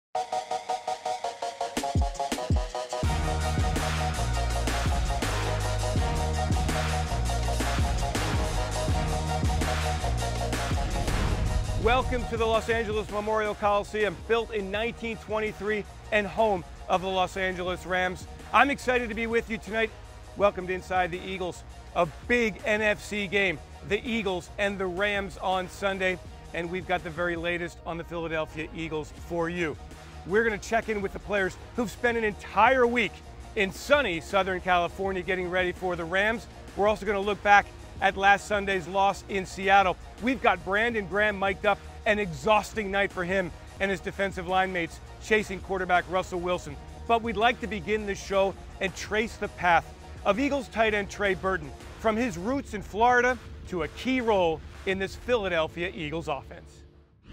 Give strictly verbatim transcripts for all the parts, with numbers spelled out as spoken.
Welcome to the Los Angeles Memorial Coliseum, built in nineteen twenty-three and home of the Los Angeles Rams. I'm excited to be with you tonight. Welcome to Inside the Eagles, a big N F C game, the Eagles and the Rams on Sunday, and we've got the very latest on the Philadelphia Eagles for you. We're going to check in with the players who've spent an entire week in sunny Southern California getting ready for the Rams. We're also going to look back at last Sunday's loss in Seattle. We've got Brandon Graham mic'd up, an exhausting night for him and his defensive line mates chasing quarterback Russell Wilson. But we'd like to begin the show and trace the path of Eagles tight end Trey Burton, from his roots in Florida to a key role in this Philadelphia Eagles offense.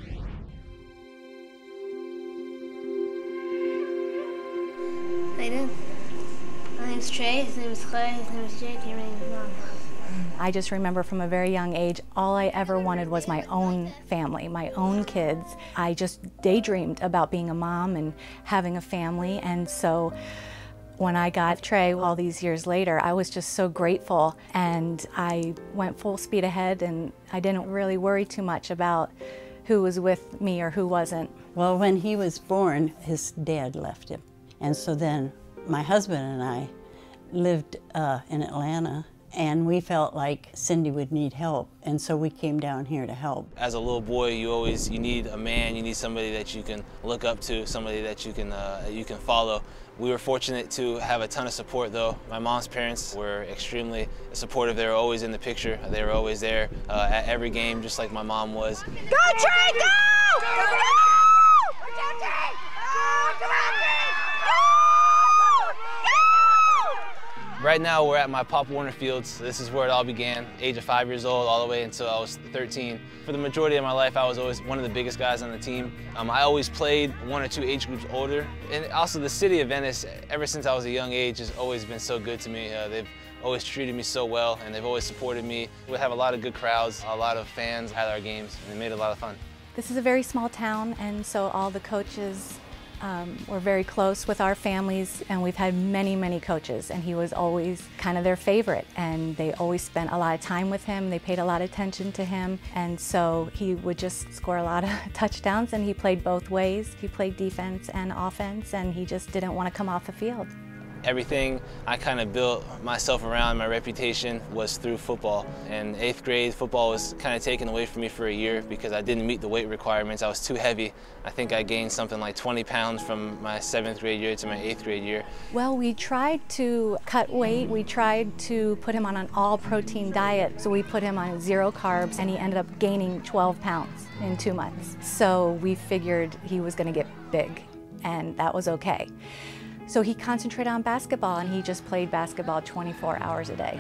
How you doing? My name's Trey, his name is Clay, his name is Jake, your name is Mom. I just remember from a very young age, all I ever wanted was my own family, my own kids. I just daydreamed about being a mom and having a family, and so when I got Trey all these years later, I was just so grateful, and I went full speed ahead, and I didn't really worry too much about who was with me or who wasn't. Well, when he was born, his dad left him, and so then my husband and I lived uh, in Atlanta, and we felt like Cindy would need help, and so we came down here to help. As a little boy, you always you need a man, you need somebody that you can look up to, somebody that you can uh, you can follow. We were fortunate to have a ton of support, though. My mom's parents were extremely supportive. They were always in the picture. They were always there uh, at every game, just like my mom was. Go, Trey, go! Go! Go! Go, Trey! Go! Come on, Trey! Right now, we're at my Pop Warner Fields. This is where it all began, age of five years old, all the way until I was thirteen. For the majority of my life, I was always one of the biggest guys on the team. Um, I always played one or two age groups older. And also the city of Venice, ever since I was a young age, has always been so good to me. Uh, they've always treated me so well, and they've always supported me. We have a lot of good crowds, a lot of fans at our games, and they made it a lot of fun. This is a very small town, and so all the coaches Um, we're very close with our families, and we've had many, many coaches, and he was always kind of their favorite, and they always spent a lot of time with him. They paid a lot of attention to him, and so he would just score a lot of touchdowns, and he played both ways. He played defense and offense, and he just didn't want to come off the field. Everything I kind of built myself around, my reputation, was through football. In eighth grade, football was kind of taken away from me for a year because I didn't meet the weight requirements. I was too heavy. I think I gained something like twenty pounds from my seventh grade year to my eighth grade year. Well, we tried to cut weight. We tried to put him on an all-protein diet. So we put him on zero carbs, and he ended up gaining twelve pounds in two months. So we figured he was going to get big, and that was okay. So he concentrated on basketball, and he just played basketball twenty-four hours a day.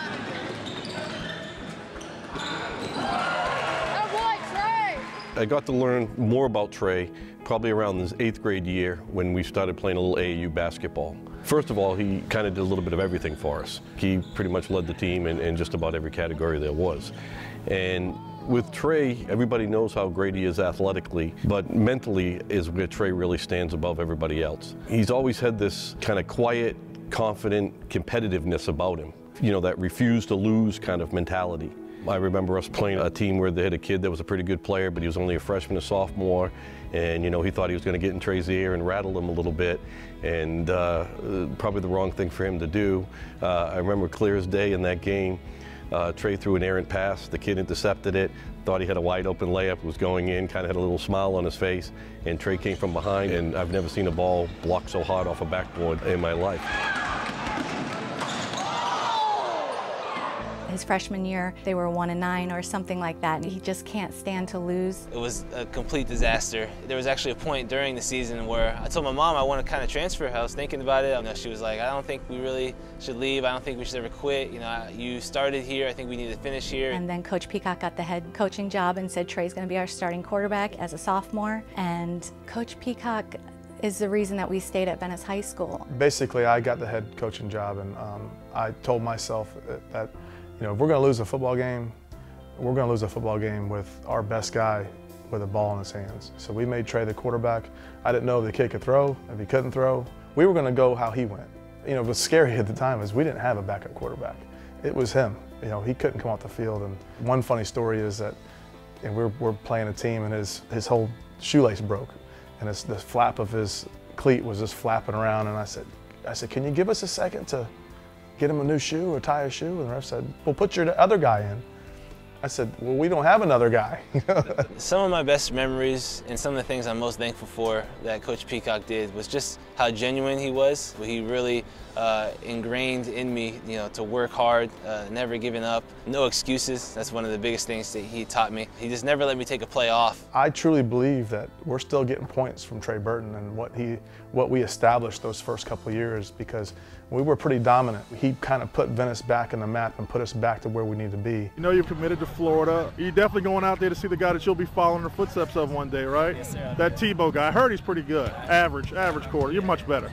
I got to learn more about Trey probably around his eighth grade year when we started playing a little A A U basketball. First of all, he kind of did a little bit of everything for us. He pretty much led the team in, in just about every category there was. And with Trey, everybody knows how great he is athletically, but mentally is where Trey really stands above everybody else. He's always had this kind of quiet, confident competitiveness about him, you know, that refuse to lose kind of mentality. I remember us playing a team where they had a kid that was a pretty good player, but he was only a freshman, a sophomore, and you know, he thought he was going to get in Trey's ear and rattle him a little bit, and uh, probably the wrong thing for him to do. Uh, I remember clear as day in that game, Uh, Trey threw an errant pass, the kid intercepted it, thought he had a wide open layup, was going in, kind of had a little smile on his face, and Trey came from behind, and I've never seen a ball blocked so hard off a backboard in my life. His freshman year, they were one and nine or something like that, and he just can't stand to lose. It was a complete disaster. There was actually a point during the season where I told my mom I want to kind of transfer. I was thinking about it. You know, she was like, I don't think we really should leave. I don't think we should ever quit. You know, you started here. I think we need to finish here. And then Coach Peacock got the head coaching job and said Trey's going to be our starting quarterback as a sophomore. And Coach Peacock is the reason that we stayed at Venice High School. Basically, I got the head coaching job, and um, I told myself that, you know, if we're going to lose a football game, we're going to lose a football game with our best guy with a ball in his hands. So we made Trey the quarterback. I didn't know if the kid could throw, if he couldn't throw. We were going to go how he went. You know, what's scary at the time is we didn't have a backup quarterback. It was him. You know, he couldn't come off the field. And one funny story is that and we're, we're playing a team and his, his whole shoelace broke. And his, the flap of his cleat was just flapping around. And I said, I said, can you give us a second to get him a new shoe or tie a shoe? And the ref said, well, put your other guy in. I said, well, we don't have another guy. Some of my best memories and some of the things I'm most thankful for that Coach Peacock did was just how genuine he was. He really uh, ingrained in me, you know, to work hard, uh, never giving up, no excuses. That's one of the biggest things that he taught me. He just never let me take a play off. I truly believe that we're still getting points from Trey Burton and what he, what we established those first couple of years, because we were pretty dominant. He kind of put Venice back in the map and put us back to where we need to be. You know you're committed to Florida. You're definitely going out there to see the guy that you'll be following the footsteps of one day, right? Yes, sir. That Tebow guy. I heard he's pretty good. Average, average quarter. You're much better.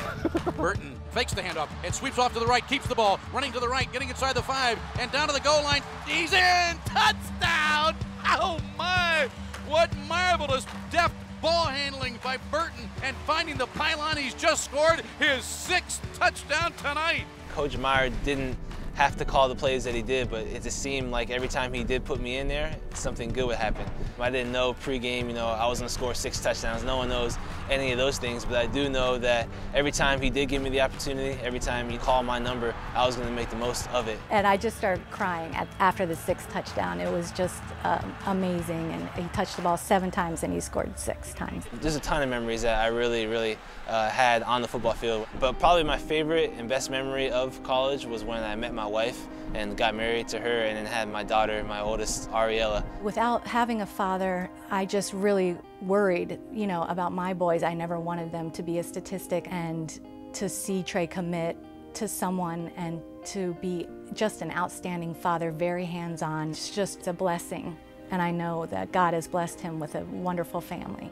Burton fakes the handoff and sweeps off to the right, keeps the ball, running to the right, getting inside the five, and down to the goal line. He's in! Touchdown! Oh my! What marvelous deft ball handling by Burton, and finding the pylon. He's just scored his sixth touchdown tonight. Coach Meyer didn't have to call the plays that he did, but it just seemed like every time he did put me in there, something good would happen. I didn't know pregame, you know, I was gonna score six touchdowns. No one knows any of those things, but I do know that every time he did give me the opportunity, every time he called my number, I was gonna make the most of it. And I just started crying at, after the sixth touchdown. It was just um, amazing, and he touched the ball seven times and he scored six times. There's a ton of memories that I really, really uh, had on the football field, but probably my favorite and best memory of college was when I met my wife and got married to her, and then had my daughter, my oldest, Ariella. Without having a father, I just really worried, you know, about my boys. I never wanted them to be a statistic, and to see Trey commit to someone and to be just an outstanding father, very hands-on, it's just a blessing. And I know that God has blessed him with a wonderful family.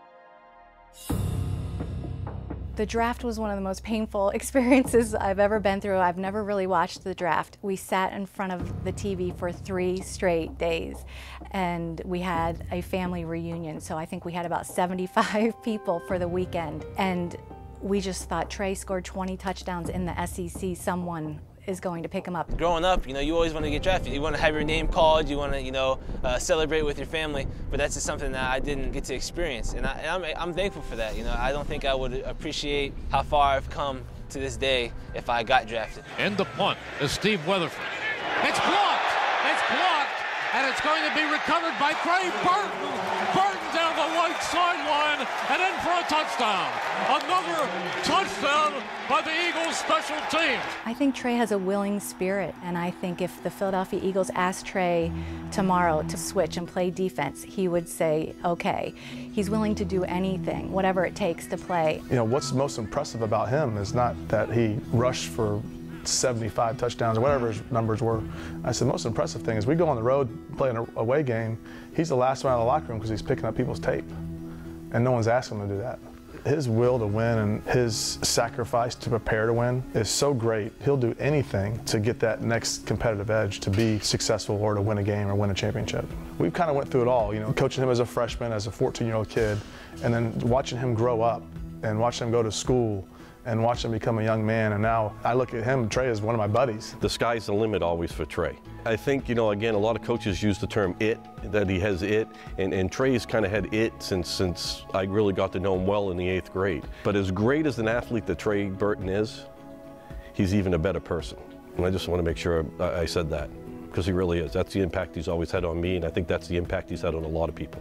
The draft was one of the most painful experiences I've ever been through. I've never really watched the draft. We sat in front of the T V for three straight days, and we had a family reunion. So I think we had about seventy-five people for the weekend. And we just thought, Trey scored twenty touchdowns in the S E C. Someone is going to pick him up. Growing up, you know, you always want to get drafted. You want to have your name called, you want to, you know, uh, celebrate with your family, but that's just something that I didn't get to experience, and, I, and I'm, I'm thankful for that. You know, I don't think I would appreciate how far I've come to this day if I got drafted. And the punt is Steve Weatherford. It's blocked! It's blocked! And it's going to be recovered by Trey Burton. Burton down the right sideline and in for a touchdown. Another touchdown by the Eagles special teams. I think Trey has a willing spirit, and I think if the Philadelphia Eagles asked Trey tomorrow to switch and play defense, he would say, okay. He's willing to do anything, whatever it takes to play. You know, what's most impressive about him is not that he rushed for seventy-five touchdowns or whatever his numbers were. I said the most impressive thing is we go on the road, play an away game, he's the last one out of the locker room because he's picking up people's tape. And no one's asking him to do that. His will to win and his sacrifice to prepare to win is so great. He'll do anything to get that next competitive edge to be successful or to win a game or win a championship. We've kind of went through it all, you know, coaching him as a freshman, as a fourteen-year-old kid, and then watching him grow up and watching him go to school and watch him become a young man, and now I look at him, Trey, as one of my buddies. The sky's the limit always for Trey. I think, you know, again, a lot of coaches use the term it, that he has it, and, and Trey's kind of had it since, since I really got to know him well in the eighth grade. But as great as an athlete that Trey Burton is, he's even a better person. And I just want to make sure I, I said that, because he really is. That's the impact he's always had on me, and I think that's the impact he's had on a lot of people.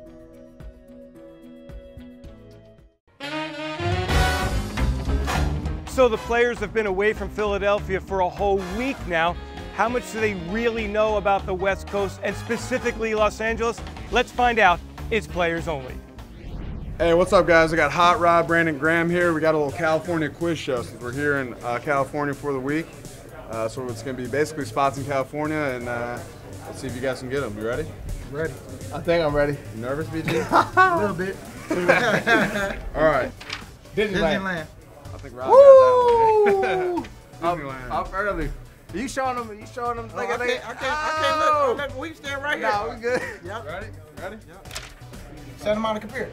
So the players have been away from Philadelphia for a whole week now. How much do they really know about the West Coast and specifically Los Angeles? Let's find out. It's Players Only. Hey, what's up, guys? I got Hot Rod, Brandon Graham here. We got a little California quiz show since we're here in uh, California for the week. Uh, so it's going to be basically spots in California, and uh, let's see if you guys can get them. You ready? Ready. I think I'm ready. You nervous, B G? A little bit. All right. Disneyland. Disneyland. I think Rob got that one. Disneyland. Up early. You showing them? You showing them? Oh, I can't. I can't. I can't. Oh. Let, let, we stand right here. No, we good. Yep. Ready? Ready? Yep. Santa Monica Pier.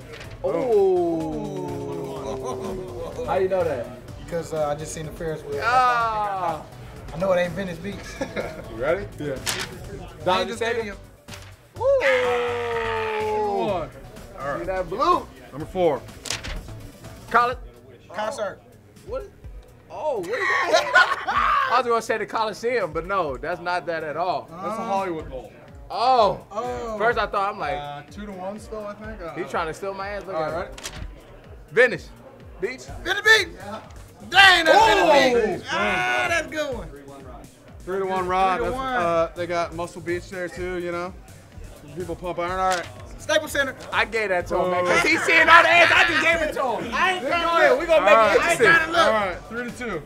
Oh. How you know that? Because uh, I just seen the Ferris wheel. Ah. I know it ain't Venice Beach. You ready? Yeah. Dodger Stadium. Woo! All right. See that blue? Number four. College. Concert. What? Oh, what is that? I was gonna say the Coliseum, but no, that's not that at all. That's a Hollywood Bowl. Oh. Oh. First I thought I'm like, Uh, two to one still, I think. Uh, he's trying to steal my ass. Look All at right, it. ready? Venice Beach. Venice Beach. Dang, that's Oh. Venice Beach. Ah, that's a good one. Three to one, Rod. Three to That's, one. Uh, they got Muscle Beach there too, you know. People pump iron. All right. Staples Center. I gave that to him, man, because he's seeing all the ass. I just gave it to him. I ain't Go trying to ahead, look. we gonna All make right. it interesting. I ain't trying to look. All right, three to two.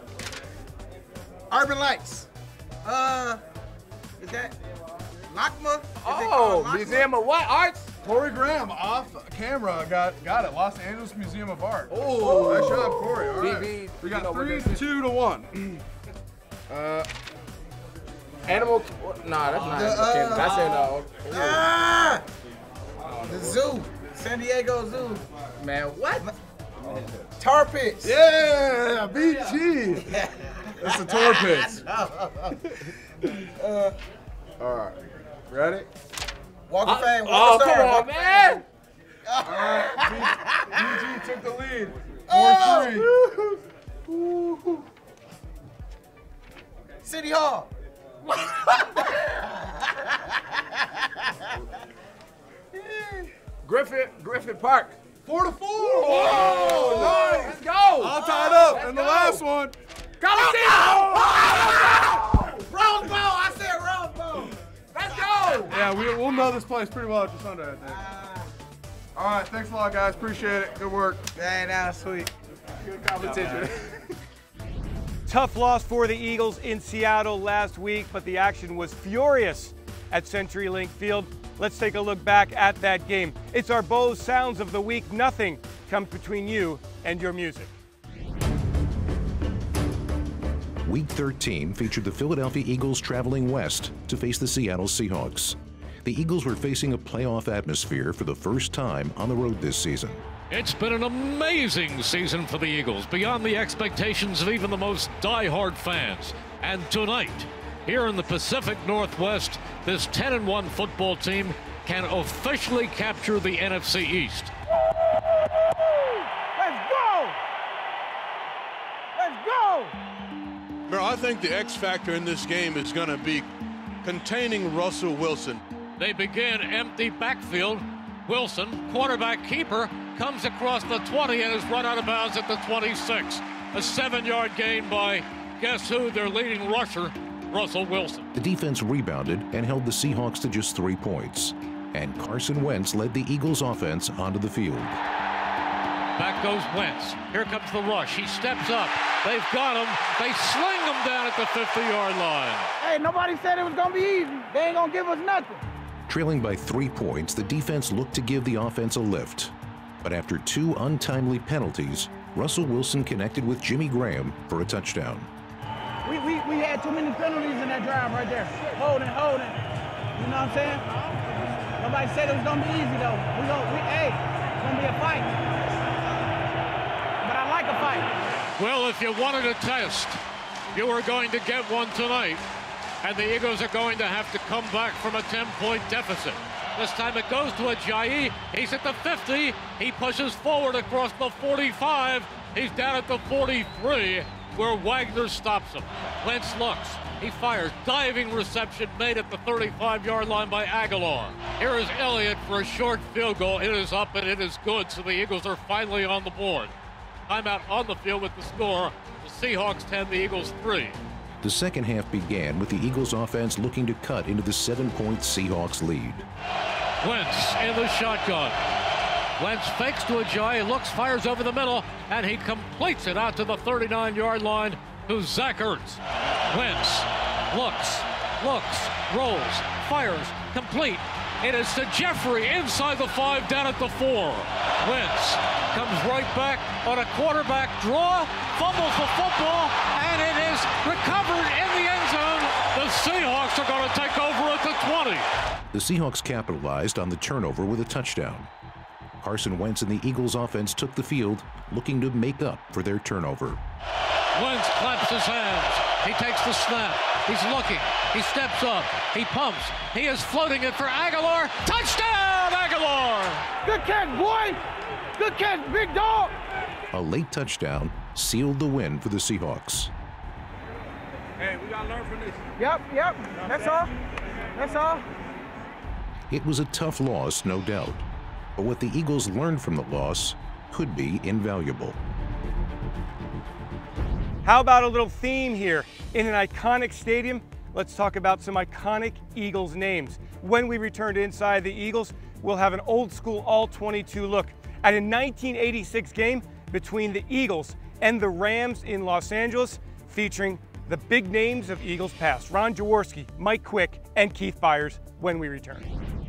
Urban Lights. Uh, is that Lockma? Is it Oh, called Lockma? Museum of what? Arts? Corey Graham off camera got got it. Los Angeles Museum of Art. Oh. Nice job, Corey. All right. B B, We you got know what three, this is. two to one. Uh, Animal. Nah, that's not The, Animal Kingdom. uh, That's in uh. Ah, the zoo. San Diego Zoo. Man, what? Tar Pits. yeah, B G. That's the Tar Pits. Uh, All right. Ready? Walk of Fame. Walk Oh, of come Fame. on, Walk- man. All right. B G took the lead. Oh. four three. City Hall. Griffith, Griffith Park. Four to four. Oh, nice. Let's go. All tied up. Let's And the go. last one. Coliseum. Rose Bowl. I said Rose Bowl. Let's go. Yeah, we, we'll know this place pretty well after Sunday, I think. All right, thanks a lot, guys. Appreciate it. Good work. Dang, that was sweet. Good competition. Tough loss for the Eagles in Seattle last week, but the action was furious at CenturyLink Field. Let's take a look back at that game. It's our Bose Sounds of the Week. Nothing comes between you and your music. Week thirteen featured the Philadelphia Eagles traveling west to face the Seattle Seahawks. The Eagles were facing a playoff atmosphere for the first time on the road this season. It's been an amazing season for the Eagles, beyond the expectations of even the most die-hard fans. And tonight, here in the Pacific Northwest, this ten and one football team can officially capture the N F C East. Let's go. Let's go. Merrill, I think the X factor in this game is going to be containing Russell Wilson. They begin empty backfield. Wilson, quarterback keeper, comes across the twenty and is run out of bounds at the twenty-six. A seven-yard gain by, guess who, their leading rusher, Russell Wilson. The defense rebounded and held the Seahawks to just three points. And Carson Wentz led the Eagles offense onto the field. Back goes Wentz. Here comes the rush. He steps up. They've got him. They sling him down at the fifty-yard line. Hey, nobody said it was going to be easy. They ain't going to give us nothing. Trailing by three points, the defense looked to give the offense a lift. But after two untimely penalties, Russell Wilson connected with Jimmy Graham for a touchdown. We, we, we had too many penalties in that drive right there. Holding, holding. You know what I'm saying? Nobody said it was going to be easy, though. We gonna, we, hey, it's going to be a fight. But I like a fight. Well, if you wanted a test, you were going to get one tonight. And the Eagles are going to have to come back from a ten-point deficit. This time it goes to Ajayi. He's at the fifty. He pushes forward across the forty-five. He's down at the forty-three, where Wagner stops him. Wentz looks. He fires. Diving reception made at the thirty-five-yard line by Aguilar. Here is Elliott for a short field goal. It is up and it is good, so the Eagles are finally on the board. Timeout on the field with the score. The Seahawks ten, the Eagles three. The second half began with the Eagles offense looking to cut into the seven-point Seahawks lead. Wentz in the shotgun. Wentz fakes to Ajayi, looks, fires over the middle, and he completes it out to the thirty-nine-yard line to Zach Ertz. Wentz looks, looks, rolls, fires, complete. It is to Jeffrey inside the five, down at the four. Wentz comes right back on a quarterback draw, fumbles the football, and it is recovered in the end zone. The Seahawks are going to take over at the twenty. The Seahawks capitalized on the turnover with a touchdown. Carson Wentz and the Eagles offense took the field, looking to make up for their turnover. Wentz claps his hands. He takes the snap. He's looking. He steps up. He pumps. He is floating it for Aguilar. Touchdown, Aguilar! Good catch, boy! Good catch, big dog! A late touchdown sealed the win for the Seahawks. Hey, we gotta learn from this. Yep, yep. That's all. That's all. It was a tough loss, no doubt. But what the Eagles learned from the loss could be invaluable. How about a little theme here? In an iconic stadium, let's talk about some iconic Eagles names. When we return to Inside the Eagles, we'll have an old school all twenty-two look at a nineteen eighty-six game between the Eagles and the Rams in Los Angeles, featuring the big names of Eagles past, Ron Jaworski, Mike Quick, and Keith Byers, when we return.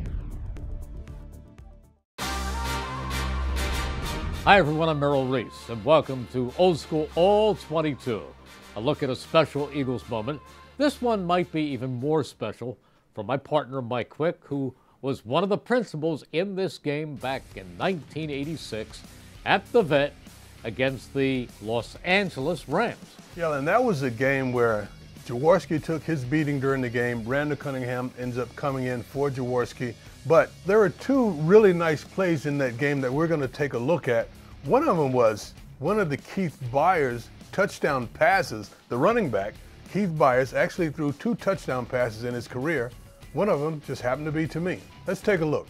Hi everyone, I'm Merrill Reese, and welcome to Old School All twenty-two, a look at a special Eagles moment. This one might be even more special for my partner Mike Quick, who was one of the principals in this game back in nineteen eighty-six at the Vet against the Los Angeles Rams. Yeah, and that was a game where Jaworski took his beating during the game. Randall Cunningham ends up coming in for Jaworski. But there are two really nice plays in that game that we're going to take a look at. One of them was one of the Keith Byers touchdown passes. The running back, Keith Byers, actually threw two touchdown passes in his career. One of them just happened to be to me. Let's take a look.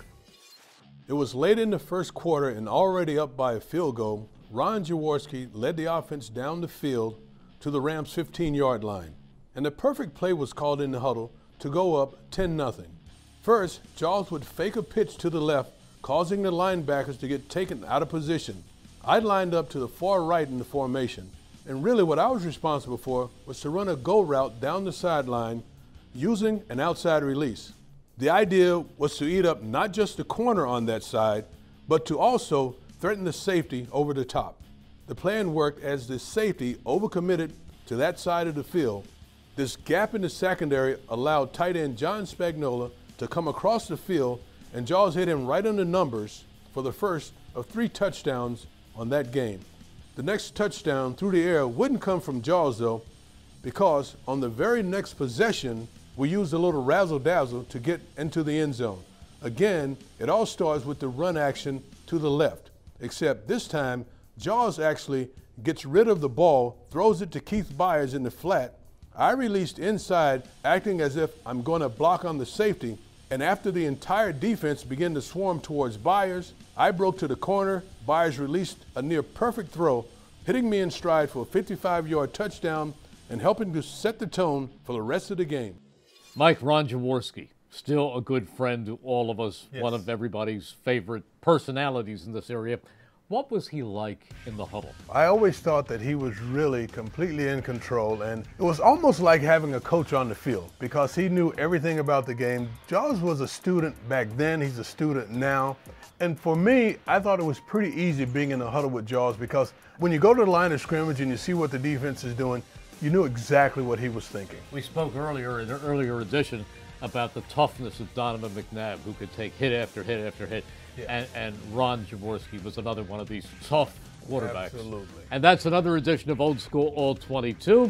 It was late in the first quarter and already up by a field goal. Ron Jaworski led the offense down the field to the Rams' fifteen-yard line. And the perfect play was called in the huddle to go up ten nothing. First, Jaws would fake a pitch to the left, causing the linebackers to get taken out of position. I lined up to the far right in the formation, and really what I was responsible for was to run a go route down the sideline using an outside release. The idea was to eat up not just the corner on that side, but to also threaten the safety over the top. The plan worked as the safety overcommitted to that side of the field. This gap in the secondary allowed tight end John Spagnuolo to come across the field, and Jaws hit him right on the numbers for the first of three touchdowns on that game. The next touchdown through the air wouldn't come from Jaws though, because on the very next possession, we used a little razzle-dazzle to get into the end zone. Again, it all starts with the run action to the left, except this time, Jaws actually gets rid of the ball, throws it to Keith Byers in the flat. I released inside, acting as if I'm going to block on the safety, and after the entire defense began to swarm towards Byers, I broke to the corner. Byers released a near perfect throw, hitting me in stride for a fifty-five-yard touchdown and helping to set the tone for the rest of the game. Mike, Ron Jaworski, still a good friend to all of us, yes. One of everybody's favorite personalities in this area. What was he like in the huddle? I always thought that he was really completely in control, and it was almost like having a coach on the field because he knew everything about the game. Jaws was a student back then, he's a student now. And for me, I thought it was pretty easy being in the huddle with Jaws because when you go to the line of scrimmage and you see what the defense is doing, you knew exactly what he was thinking. We spoke earlier in an earlier edition about the toughness of Donovan McNabb, who could take hit after hit after hit. Yeah. And, and Ron Jaworski was another one of these tough quarterbacks. Absolutely. And that's another edition of Old School All twenty-two.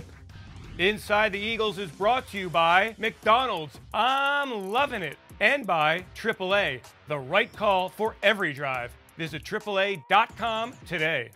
Inside the Eagles is brought to you by McDonald's. I'm loving it. And by triple A, the right call for every drive. Visit triple A dot com today.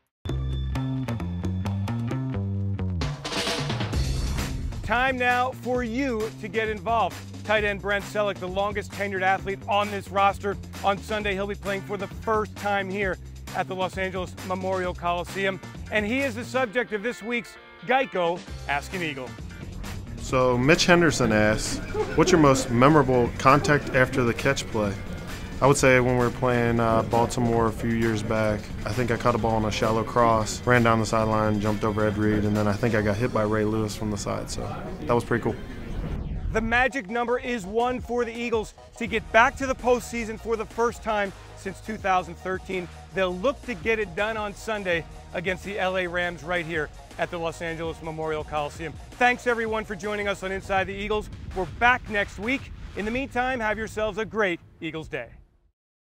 Time now for you to get involved. Tight end Brent Selleck, the longest tenured athlete on this roster. On Sunday, he'll be playing for the first time here at the Los Angeles Memorial Coliseum. And he is the subject of this week's Geico Ask an Eagle. So Mitch Henderson asks, what's your most memorable contact after the catch play? I would say when we were playing uh, Baltimore a few years back, I think I caught a ball on a shallow cross, ran down the sideline, jumped over Ed Reed, and then I think I got hit by Ray Lewis from the side. So that was pretty cool. The magic number is one for the Eagles to get back to the postseason for the first time since two thousand thirteen. They'll look to get it done on Sunday against the L A Rams right here at the Los Angeles Memorial Coliseum. Thanks everyone for joining us on Inside the Eagles. We're back next week. In the meantime, have yourselves a great Eagles day.